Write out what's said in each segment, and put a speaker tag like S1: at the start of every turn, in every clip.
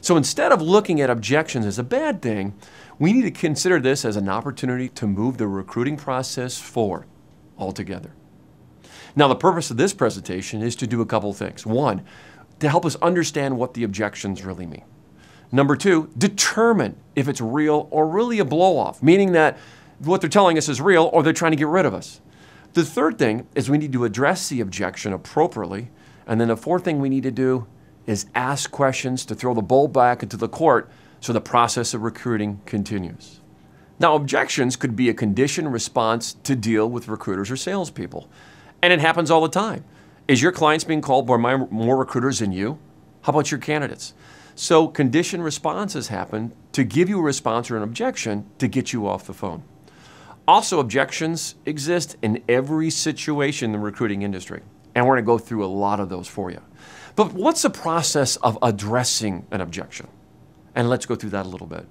S1: So instead of looking at objections as a bad thing, we need to consider this as an opportunity to move the recruiting process forward altogether. Now, the purpose of this presentation is to do a couple of things. One, to help us understand what the objections really mean. Number two, determine if it's real or really a blow-off, meaning that what they're telling us is real or they're trying to get rid of us. The third thing is we need to address the objection appropriately. And then the fourth thing we need to do is ask questions to throw the ball back into the court so the process of recruiting continues. Now, objections could be a conditioned response to deal with recruiters or salespeople. And it happens all the time. Is your clients being called by more recruiters than you? How about your candidates? So conditioned responses happen to give you a response or an objection to get you off the phone. Also, objections exist in every situation in the recruiting industry. And we're going to go through a lot of those for you. But what's the process of addressing an objection? And let's go through that a little bit.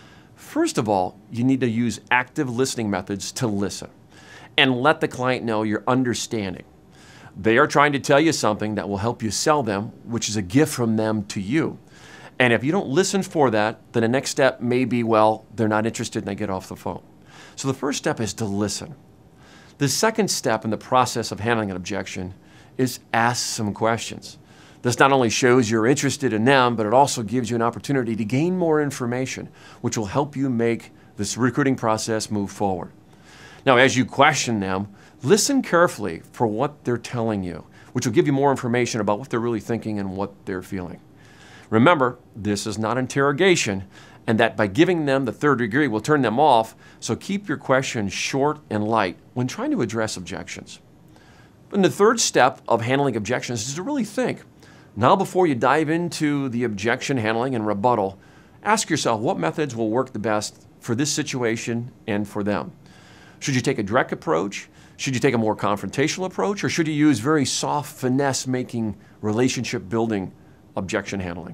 S1: First of all, you need to use active listening methods to listen and let the client know you're understanding. They are trying to tell you something that will help you sell them, which is a gift from them to you. And if you don't listen for that, then the next step may be, well, they're not interested and they get off the phone. So the first step is to listen. The second step in the process of handling an objection is ask some questions. This not only shows you're interested in them, but it also gives you an opportunity to gain more information, which will help you make this recruiting process move forward. Now, as you question them, listen carefully for what they're telling you, which will give you more information about what they're really thinking and what they're feeling. Remember, this is not interrogation, and that by giving them the third degree will turn them off, so keep your questions short and light when trying to address objections. And the third step of handling objections is to really think. Now, before you dive into the objection handling and rebuttal, ask yourself what methods will work the best for this situation and for them. Should you take a direct approach? Should you take a more confrontational approach? Or should you use very soft, finesse-making, relationship-building objection handling?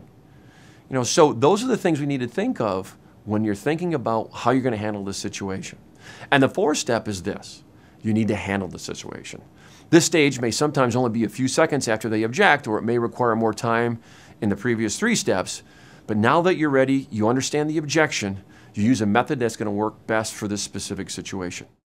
S1: So those are the things we need to think of when you're thinking about how you're going to handle this situation. And the fourth step is this. You need to handle the situation. This stage may sometimes only be a few seconds after they object, or it may require more time in the previous three steps. But now that you're ready, you understand the objection, you use a method that's going to work best for this specific situation.